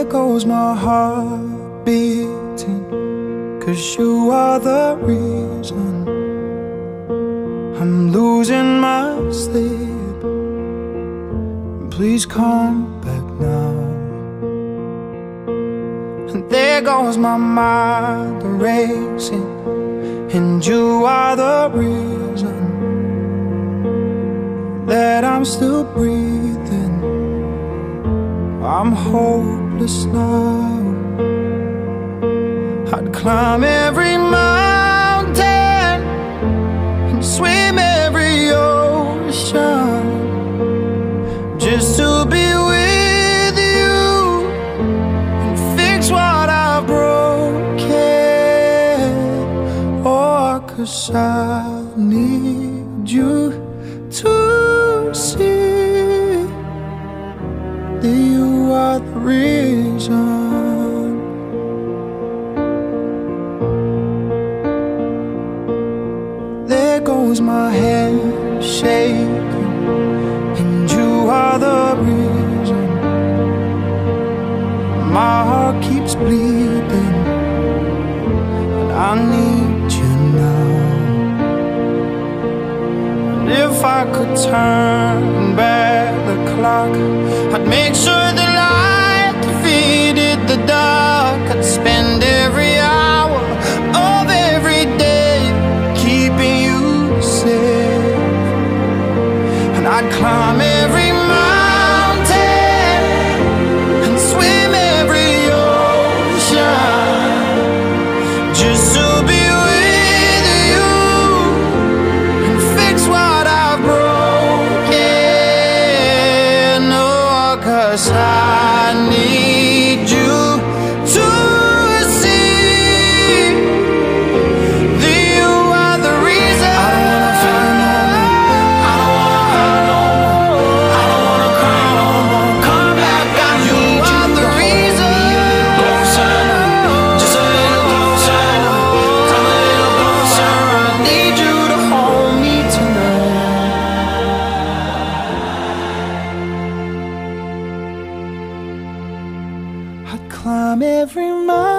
there goes my heart beating, 'cause you are the reason I'm losing my sleep. Please come back now. And there goes my mind racing, and you are the reason that I'm still breathing. I'm hopeless now. I'd climb every mountain and swim every ocean just to be with you and fix what I've broken. Oh, 'cause I need you to see that you are the reason. There goes my hand shaking, and you are the reason. My heart keeps bleeding, and I need you now. And if I could turn back the clock, I'd make sure the light defeated the dark. I'd spend every hour of every day keeping you safe, and I'd climb every mountain and swim every ocean just to be with you and fix what I've broken. Oh, 'cause I need you to see that you are the reason. I don't wanna fight no more. I don't wanna hurt no more. I don't wanna cry no more. Come back, I need you. Are the reason. Closer, just a little closer. Come a little closer. I need you to hold me tonight. I'd climb every mountain